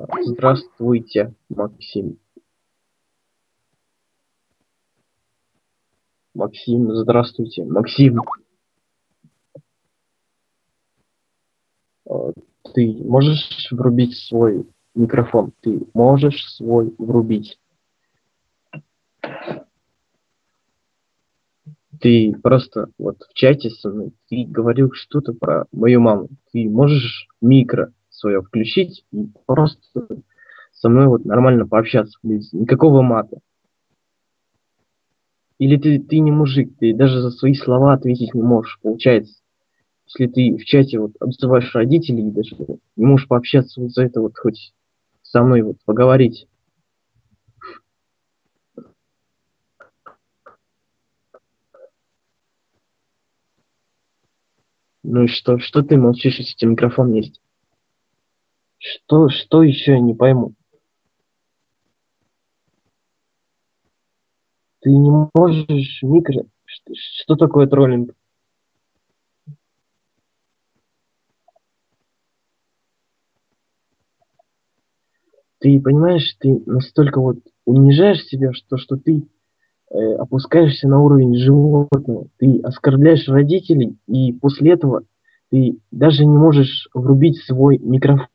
Здравствуйте, Максим. Максим, здравствуйте. Максим, э, ты можешь врубить свой микрофон? Ты можешь свой врубить? Ты просто вот в чате со мной, ты говорил что-то про мою маму. Ты можешь микро свое включить и просто со мной вот нормально пообщаться, без никакого мата? Или ты не мужик, ты даже за свои слова ответить не можешь, получается. Если ты в чате вот обзываешь родителей, и даже не можешь пообщаться вот за это вот хоть со мной вот поговорить. Ну и что ты молчишь, если у тебя микрофон есть? Что еще я не пойму? Ты не можешь микро... Что такое троллинг? Ты понимаешь, ты настолько вот унижаешь себя, что ты опускаешься на уровень животного. Ты оскорбляешь родителей, и после этого ты даже не можешь врубить свой микрофон.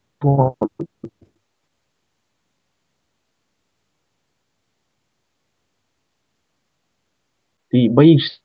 Ты боишься.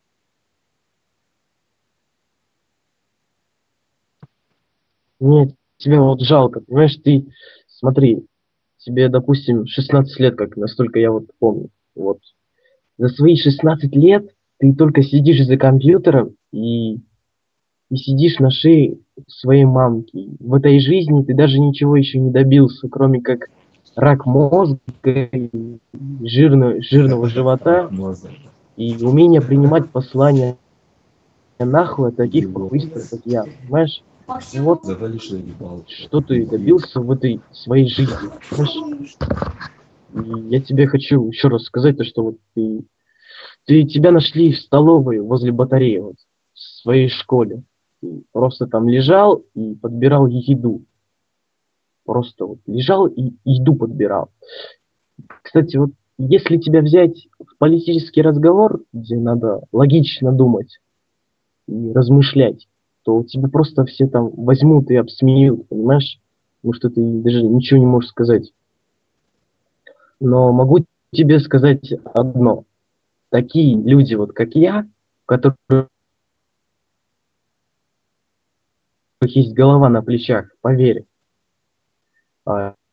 Мне тебя вот жалко, понимаешь, ты, смотри, тебе, допустим, 16 лет, как настолько я вот помню. Вот. За свои 16 лет ты только сидишь за компьютером и сидишь на шее своей мамки. В этой жизни ты даже ничего еще не добился, кроме как рак мозга, и жирного живота Мозг. и умение принимать послания нахуй от таких Дебил. похуистов, как я, понимаешь? Вот Завали, что ебал. что ты добился в этой своей жизни, понимаешь? И я тебе хочу еще раз сказать, то, что вот тебя нашли в столовой возле батареи, вот, в своей школе. Ты просто там лежал и подбирал еду. Просто вот лежал и еду подбирал. Кстати, вот если тебя взять в политический разговор, где надо логично думать и размышлять, то тебя просто все там возьмут и обсмеют, понимаешь? Потому что ты даже ничего не можешь сказать. Но могу тебе сказать одно. Такие люди, вот как я, у которых есть голова на плечах, поверь, а,